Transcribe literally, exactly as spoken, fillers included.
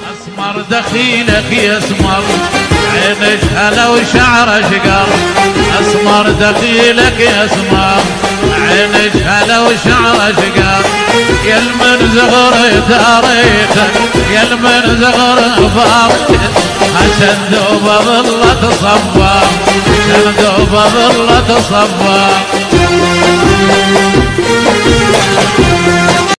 اسمر دخيلك يسمر عينك هلا وشعرك شقر، اسمر دخيلك يسمر عينك هلا وشعرك شقر، يا المن زغر داريتك يا المن زغر فارتك، عشان دوب ظل تصفى عشان دوب ظل تصفى.